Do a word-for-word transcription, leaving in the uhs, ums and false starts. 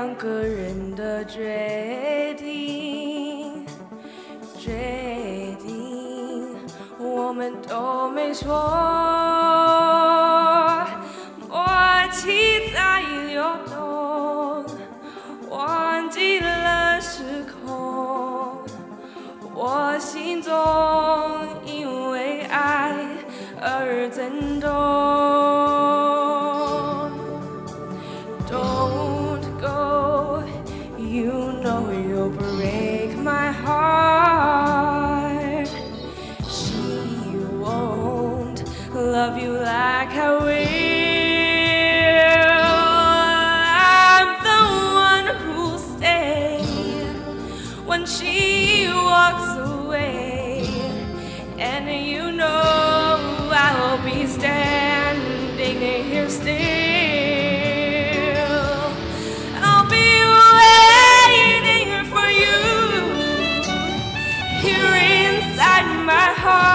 两个人的决定，决定我们都没错，默契在流动，忘记了时空，我心中因为爱而震动。Don't go, you know you'll break my heart. She won't love you like I will. I'm the one who'll stay when she walks away, and you know I'll be standing here still. I'll be waiting for you here inside my heart.